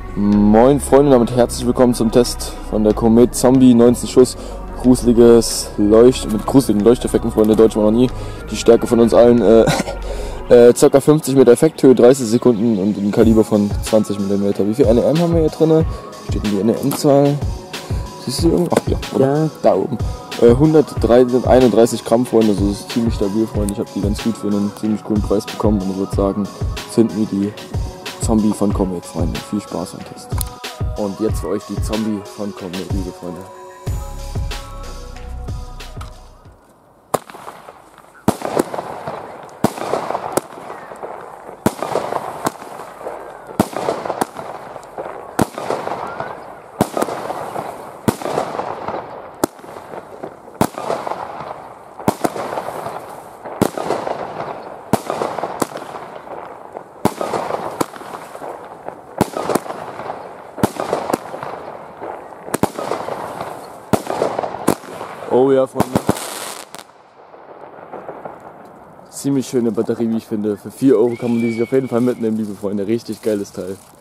Moin Freunde, damit herzlich willkommen zum Test von der Comet Zombie, 19 Schuss, mit gruseligen Leuchteffekten, Freunde, Deutsch war noch nie. Die Stärke von uns allen, ca. 50 Meter Effekthöhe, 30 Sekunden und ein Kaliber von 20 mm. Wie viel NEM haben wir hier drin? Steht denn die NEM-Zahl? Siehst du irgendwo? Ach ja, oder? Ja. Da oben. 131 Gramm, Freunde, also das ist ziemlich stabil, Freunde. Ich habe die ganz gut für einen ziemlich coolen Preis bekommen und ich würde sagen, sind wir die Zombie von Comet, Freunde. Viel Spaß beim Test. Und jetzt für euch die Zombie von Comet, liebe Freunde. Oh ja, Freunde. Ziemlich schöne Batterie, wie ich finde. Für 4 € kann man die sich auf jeden Fall mitnehmen, liebe Freunde. Richtig geiles Teil.